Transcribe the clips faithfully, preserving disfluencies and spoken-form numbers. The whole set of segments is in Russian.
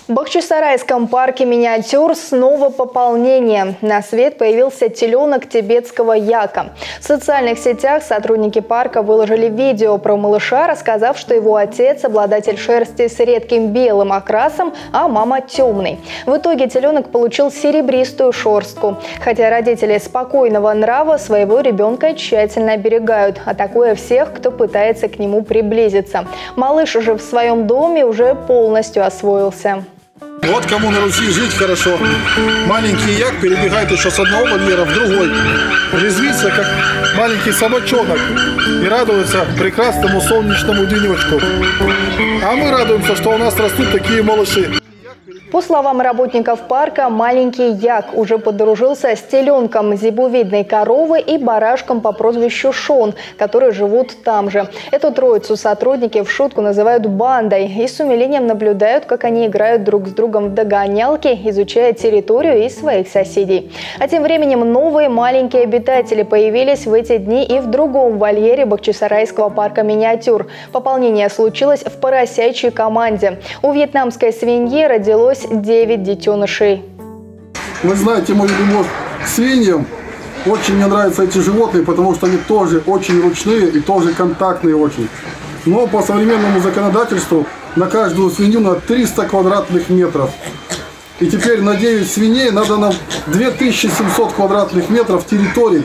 В Бахчисарайском парке «Миниатюр» снова пополнение. На свет появился теленок тибетского яка. В социальных сетях сотрудники парка выложили видео про малыша, рассказав, что его отец – обладатель шерсти с редким белым окрасом, а мама – темный. В итоге теленок получил серебристую шерстку. Хотя родители спокойного нрава своего ребенка тщательно оберегают, атакуя всех, кто пытается к нему приблизиться. Малыш же в своем доме уже полностью освоился. Вот кому на Руси жить хорошо. Маленький як перебегает еще с одного вольера в другой. Резвится, как маленький собачонок. И радуется прекрасному солнечному денечку. А мы радуемся, что у нас растут такие малыши. По словам работников парка, маленький як уже подружился с теленком зебовидной коровы и барашком по прозвищу Шон, которые живут там же. Эту троицу сотрудники в шутку называют бандой и с умилением наблюдают, как они играют друг с другом в догонялки, изучая территорию и своих соседей. А тем временем новые маленькие обитатели появились в эти дни и в другом вольере Бахчисарайского парка «Миниатюр». Пополнение случилось в поросячьей команде. У вьетнамской свиньи родилось девять детенышей. Вы знаете мою любовь к свиньям. Очень мне нравятся эти животные, потому что они тоже очень ручные и тоже контактные очень. Но по современному законодательству на каждую свинью на триста квадратных метров. И теперь на девять свиней надо нам две тысячи семьсот квадратных метров территорий.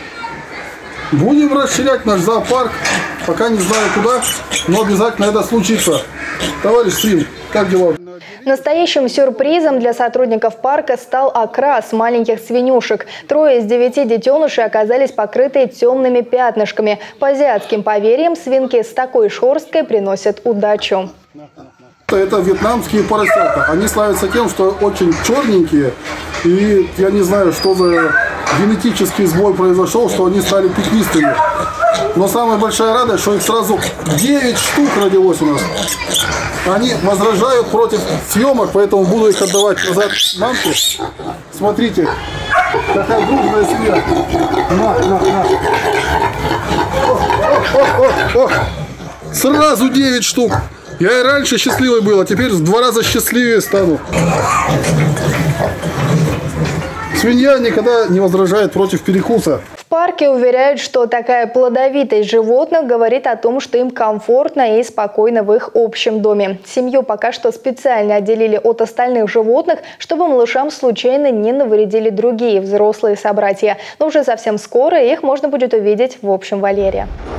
Будем расширять наш зоопарк, пока не знаю куда, но обязательно это случится. Товарищ свин, как дела? Настоящим сюрпризом для сотрудников парка стал окрас маленьких свинюшек. Трое из девяти детенышей оказались покрыты темными пятнышками. По азиатским поверьям, свинки с такой шерсткой приносят удачу. Это вьетнамские поросята. Они славятся тем, что очень черненькие. И я не знаю, что за генетический сбой произошел, что они стали пятнистыми. Но самая большая радость, что их сразу девять штук родилось у нас. Они возражают против съемок, поэтому буду их отдавать назад мамке. Смотрите, какая дружная семья. На, на, на. О, о, о, о. Сразу девять штук. Я и раньше счастливый был, а теперь в два раза счастливее стану. Свинья никогда не возражает против перекуса. В парке уверяют, что такая плодовитость животных говорит о том, что им комфортно и спокойно в их общем доме. Семью пока что специально отделили от остальных животных, чтобы малышам случайно не навредили другие взрослые собратья. Но уже совсем скоро их можно будет увидеть в общем вольере.